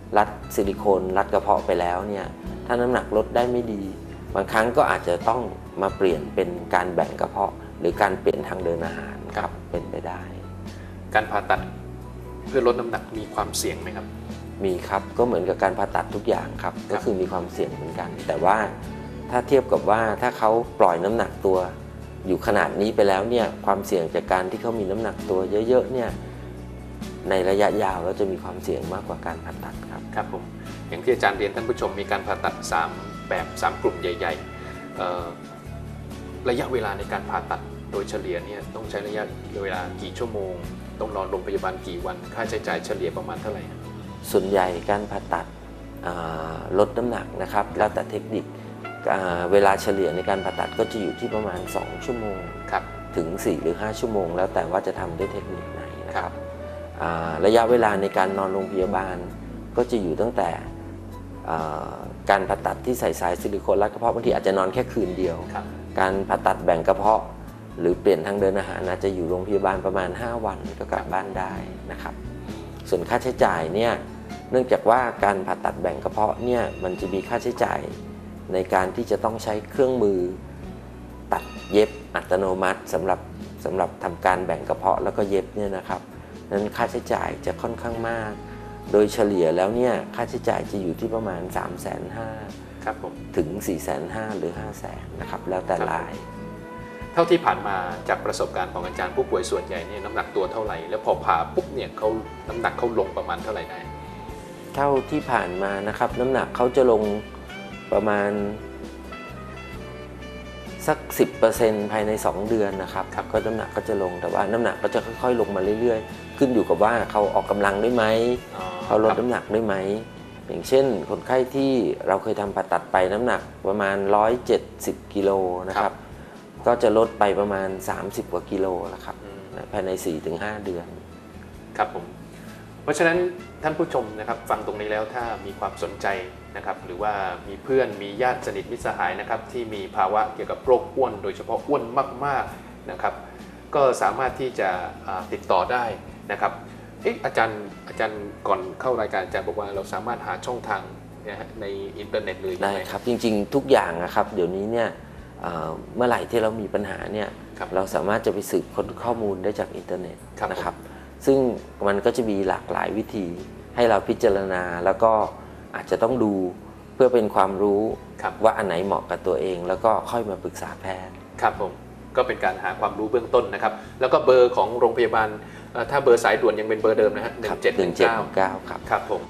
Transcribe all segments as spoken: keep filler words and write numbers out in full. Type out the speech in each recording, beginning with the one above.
รัดซิลิโคนรัดกระเพาะไปแล้วเนี่ยถ้าน้ำหนักลดได้ไม่ดีบางครั้งก็อาจจะต้องมาเปลี่ยนเป็นการแบ่งกระเพาะหรือการเปลี่ยนทางเดินอาหารครับเป็นไปได้การผ่าตัดเพื่อลดน้ำหนักมีความเสี่ยงไหมครับมีครับก็เหมือนกับการผ่าตัดทุกอย่างครับก็คือมีความเสี่ยงเหมือนกันแต่ว่าถ้าเทียบกับว่าถ้าเขาปล่อยน้ำหนักตัวอยู่ขนาดนี้ไปแล้วเนี่ยความเสี่ยงจากการที่เขามีน้ำหนักตัวเยอะๆเนี่ยในระยะยาวเราจะมีความเสี่ยงมากกว่าการผ่าตัดครับครับผมอย่างที่อาจารย์เรียนท่านผู้ชมมีการผ่าตัดสามแบบสามกลุ่มใหญ่ๆระยะเวลาในการผ่าตัดโดยเฉลี่ยเนี่ยต้องใช้ระยะเวลากี่ชั่วโมงต้องนอนโรงพยาบาลกี่วันค่าใช้จ่ายเฉลี่ยประมาณเท่าไหร่ส่วนใหญ่การผ่าตัดลดน้ำหนักนะครับแล้วแต่เทคนิคเวลาเฉลี่ยในการผ่าตัดก็จะอยู่ที่ประมาณสองชั่วโมงถึงสี่หรือห้าชั่วโมงแล้วแต่ว่าจะทำด้วยเทคนิคไหนนะครับระยะเวลาในการนอนโรงพยาบาลก็จะอยู่ตั้งแต่การผ่าตัดที่ใส่สายซิลิโคนรัดกระเพาะบางทีอาจจะนอนแค่คืนเดียวการผ่าตัดแบ่งกระเพาะหรือเปลี่ยนทางเดินอาหารอาจจะอยู่โรงพยาบาลประมาณห้าวันก็กลับบ้านได้นะครับส่วนค่าใช้จ่ายเนี่ยเนื่องจากว่าการผ่าตัดแบ่งกระเพาะเนี่ยมันจะมีค่าใช้จ่ายในการที่จะต้องใช้เครื่องมือตัดเย็บอัตโนมัติสำหรับสำหรับทำการแบ่งกระเพาะแล้วก็เย็บเนี่ยนะครับนั้นค่าใช้จ่ายจะค่อนข้างมากโดยเฉลี่ยแล้วเนี่ยค่าใช้จ่ายจะอยู่ที่ประมาณ สามแสนห้าหมื่นครับผมถึง สี่แสนห้าหมื่น หรือ ห้าแสน นะครับแล้วแต่รายเท่าที่ผ่านมาจากประสบการณ์ของอาจารย์ผู้ป่วยส่วนใหญ่เนี่ยน้ำหนักตัวเท่าไหร่แล้วพอผ่าปุ๊บเนี่ยเขาน้ำหนักเขาลงประมาณเท่าไหร่ได้เท่าที่ผ่านมานะครับน้ำหนักเขาจะลงประมาณสัก สิบเปอร์เซ็นต์ ภายในสองเดือนนะครับก็น้ำหนักก็จะลงแต่ว่าน้ำหนักก็จะค่อยๆลงมาเรื่อยๆขึ้นอยู่กับว่าเขาออกกำลังได้ไหมเขาลดน้ำหนักได้ไหมอย่างเช่นคนไข้ที่เราเคยทำผ่าตัดไปน้ำหนักประมาณหนึ่งร้อยเจ็ดสิบกิโลนะครับก็จะลดไปประมาณสามสิบกว่ากิโลแล้วครับภายใน สี่ถึงห้า เดือนครับผมเพราะฉะนั้นท่านผู้ชมนะครับฟังตรงนี้แล้วถ้ามีความสนใจนะครับหรือว่ามีเพื่อนมีญาติสนิทมิตรสหายนะครับที่มีภาวะเกี่ยวกับโรคอ้วนโดยเฉพาะอ้วนมากๆนะครับก็สามารถที่จะติดต่อได้นะครับเอ๊ะอาจารย์อาจารย์ก่อนเข้ารายการอาจารย์บอกว่าเราสามารถหาช่องทางในอินเทอร์เน็ตเลยได้ครับจริงๆทุกอย่างนะครับเดี๋ยวนี้เนี่ยเมื่อไหร่ที่เรามีปัญหาเนี่ยเราสามารถจะไปสืบค้นข้อมูลได้จากอินเทอร์เน็ตนะครับซึ่งมันก็จะมีหลากหลายวิธีให้เราพิจารณาแล้วก็อาจจะต้องดูเพื่อเป็นความรู้ว่าอันไหนเหมาะกับตัวเองแล้วก็ค่อยมาปรึกษาแพทย์ครับผมก็เป็นการหาความรู้เบื้องต้นนะครับแล้วก็เบอร์ของโรงพยาบาลถ้าเบอร์สายด่วนยังเป็นเบอร์เดิมนะฮะหนึ่งเจ็ดหนึ่งเก้าครับครับผม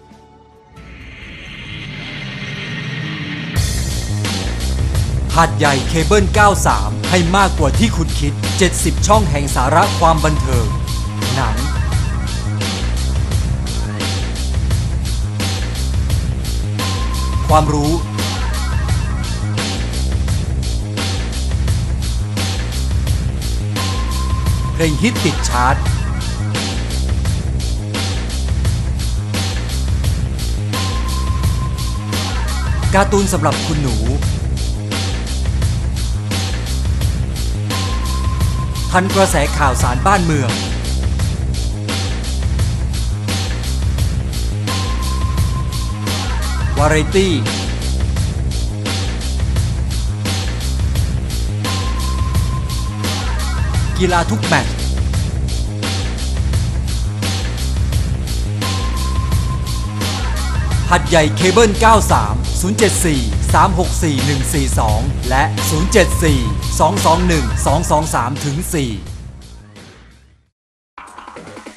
หาดใหญ่เคเบิลเก้าสิบสามให้มากกว่าที่คุณคิดเจ็ดสิบช่องแห่งสาระความบันเทิงหนังความรู้เพลงฮิตติดชาร์ตการ์ตูนสำหรับคุณหนูทันกระแสข่าวสารบ้านเมืองวาไรตี้กีฬาทุกแมตช์หัดใหญ่เคเบิลเก้าสาม ศูนย์ เจ็ด สี่ สาม หก สี่ หนึ่ง สี่ สองและ ศูนย์ เจ็ด สี่ สอง สอง หนึ่ง สอง สอง สาม สี่